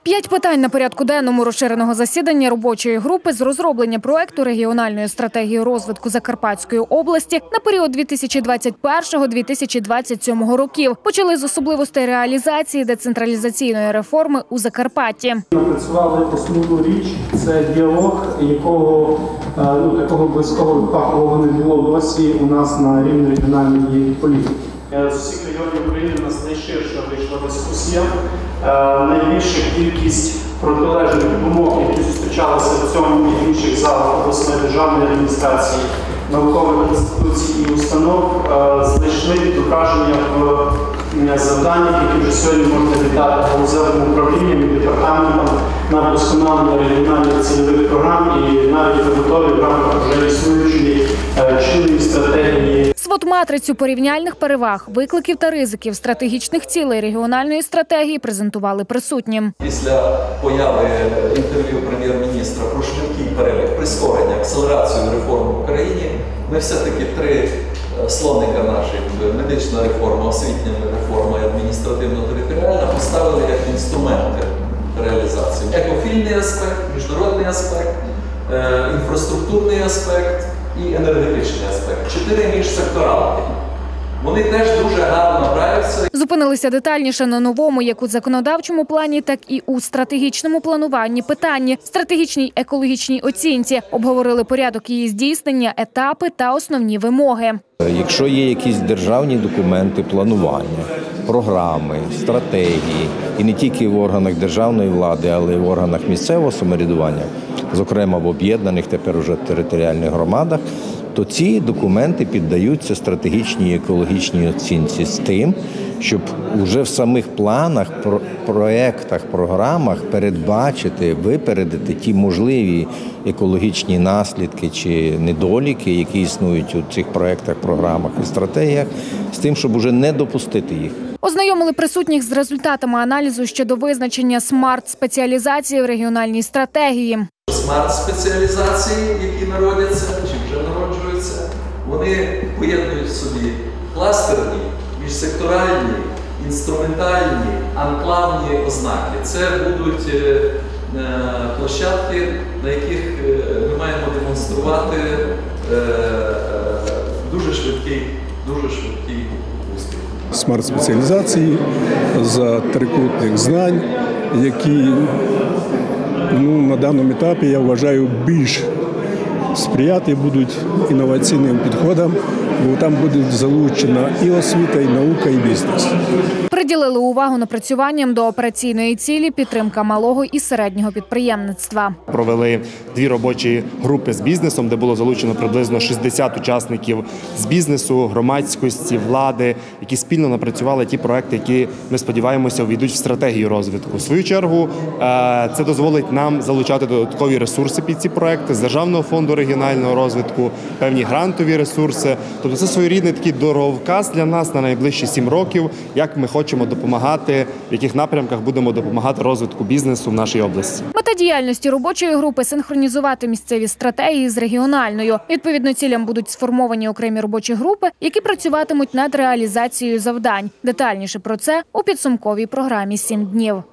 5 питань на порядку денному розширеного засідання робочої групи з розроблення проекту регіональної стратегії розвитку Закарпатської області на період 2021-2027 років. Почали з особливостей реалізації децентралізаційної реформи у Закарпатті. Напрацювали основну річ – це діалог, якого такого близького фахового не було досі у нас на рівні регіональної політики. З усіх регіонів України у нас найширша вийшла дискусія. Найбільша кількість протилежних думок, які зустрічалися в цьому і в інших залах обласної державної адміністрації, наукових інституцій і установ знайшли відображення в завданнях, які вже сьогодні можна віддати галузевим управлінням і департаментам на вдосконалення регіональних цільових програм і навіть готові в рамках вже існуючої чинної стратегії. СВОТ-матрицю порівняльних переваг, викликів та ризиків стратегічних цілей регіональної стратегії презентували присутнім. Після появи інтерв'ю прем'єр-міністра про швидкий перебіг, прискорення, акселерацію реформ в Україні, ми все-таки три слоника наших – медична реформа, освітня реформа і адміністративно-територіальна – поставили як інструменти реалізації. Екофільний аспект, міжнародний аспект, інфраструктурний аспект і енергетичний аспект. 4 міжсекторалки. Вони теж дуже гарно направляються. Зупинилися детальніше на новому як у законодавчому плані, так і у стратегічному плануванні питанні, стратегічній екологічній оцінці. Обговорили порядок її здійснення, етапи та основні вимоги. Якщо є якісь державні документи планування, програми, стратегії, і не тільки в органах державної влади, але й в органах місцевого самоврядування, зокрема в об'єднаних тепер уже територіальних громадах, то ці документи піддаються стратегічній екологічній оцінці з тим, щоб уже в самих планах, проєктах, програмах передбачити, випередити ті можливі екологічні наслідки чи недоліки, які існують у цих проєктах, програмах і стратегіях, з тим, щоб уже не допустити їх. Ознайомили присутніх з результатами аналізу щодо визначення смарт-спеціалізації в регіональній стратегії. Смарт-спеціалізації, які народяться чи вже народжуються, вони поєднують в собі кластерні, міжсекторальні, інструментальні, анклавні ознаки. Це будуть площадки, на яких ми маємо демонструвати дуже швидкий успіх. Смарт-спеціалізації за трикутних знань, які на даному етапі, я вважаю, більш сприяти будуть інноваційним підходам, бо там буде залучена і освіта, і наука, і бізнес. Приділили увагу напрацюванням до операційної цілі підтримка малого і середнього підприємництва. Провели 2 робочі групи з бізнесом, де було залучено приблизно 60 учасників з бізнесу, громадськості, влади, які спільно напрацювали ті проекти, які, ми сподіваємося, увійдуть в стратегію розвитку. В свою чергу, це дозволить нам залучати додаткові ресурси під ці проекти з Державного фонду регіонального розвитку, певні грантові ресурси. Тобто це своєрідний такий дороговказ для нас на найближчі 7 років, як ми хочемо допомагати, в яких напрямках будемо допомагати розвитку бізнесу в нашій області. Мета діяльності робочої групи – синхронізувати місцеві стратегії з регіональною. Відповідно цілям будуть сформовані окремі робочі групи, які працюватимуть над реалізацією завдань. Детальніше про це у підсумковій програмі «7 днів».